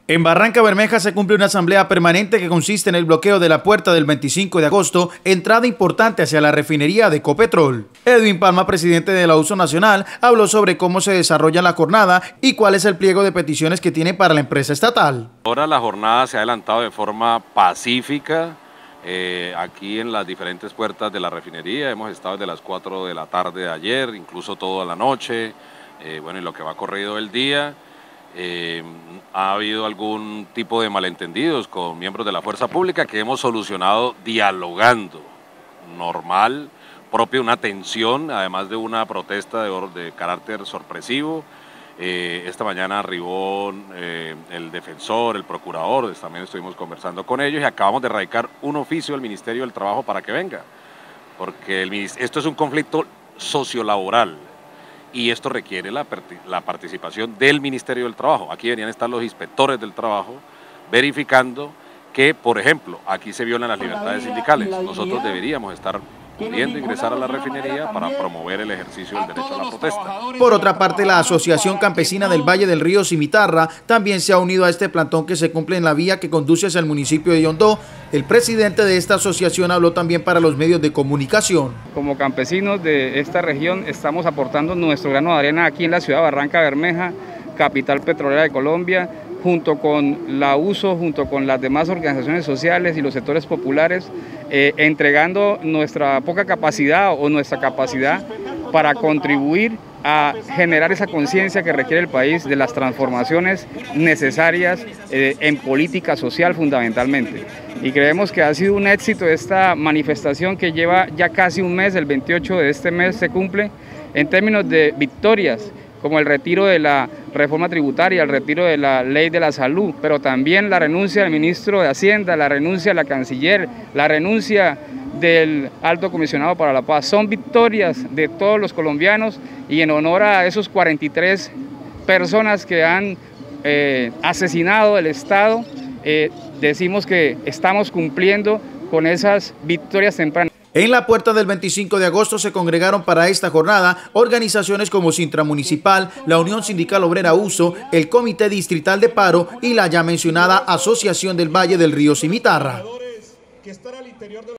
En Barrancabermeja se cumple una asamblea permanente que consiste en el bloqueo de la puerta del 25 de agosto, entrada importante hacia la refinería de Ecopetrol. Edwin Palma, presidente de la USO Nacional, habló sobre cómo se desarrolla la jornada y cuál es el pliego de peticiones que tiene para la empresa estatal. Ahora la jornada se ha adelantado de forma pacífica. Aquí en las diferentes puertas de la refinería hemos estado desde las 4 de la tarde de ayer, incluso toda la noche, bueno, y lo que va corrido el día. Ha habido algún tipo de malentendidos con miembros de la fuerza pública que hemos solucionado dialogando, normal, propio de una tensión, además de una protesta de carácter sorpresivo. Esta mañana arribó el defensor, el procurador, también estuvimos conversando con ellos y acabamos de radicar un oficio al Ministerio del Trabajo para que venga, porque esto es un conflicto sociolaboral y esto requiere la participación del Ministerio del Trabajo. Aquí deberían estar los inspectores del trabajo verificando que, por ejemplo, aquí se violan las libertades sindicales. Nosotros deberíamos estar pudiendo ingresar a la refinería para promover el ejercicio del derecho a la protesta. Por otra parte, la Asociación Campesina del Valle del Río Cimitarra también se ha unido a este plantón que se cumple en la vía que conduce hacia el municipio de Yondó. El presidente de esta asociación habló también para los medios de comunicación. Como campesinos de esta región estamos aportando nuestro grano de arena aquí en la ciudad de Barrancabermeja, capital petrolera de Colombia, junto con la USO, junto con las demás organizaciones sociales y los sectores populares, entregando nuestra poca capacidad o nuestra capacidad para contribuir a generar esa conciencia que requiere el país de las transformaciones necesarias en política social fundamentalmente. Y creemos que ha sido un éxito esta manifestación que lleva ya casi un mes, el 28 de este mes se cumple, en términos de victorias, como el retiro de la reforma tributaria, el retiro de la ley de la salud, pero también la renuncia del ministro de Hacienda, la renuncia de la canciller, la renuncia del alto comisionado para la paz. Son victorias de todos los colombianos y en honor a esos 43 personas que han asesinado el Estado, decimos que estamos cumpliendo con esas victorias tempranas. En la puerta del 25 de agosto se congregaron para esta jornada organizaciones como Sintramunicipal, la Unión Sindical Obrera USO, el Comité Distrital de Paro y la ya mencionada Asociación del Valle del Río Cimitarra.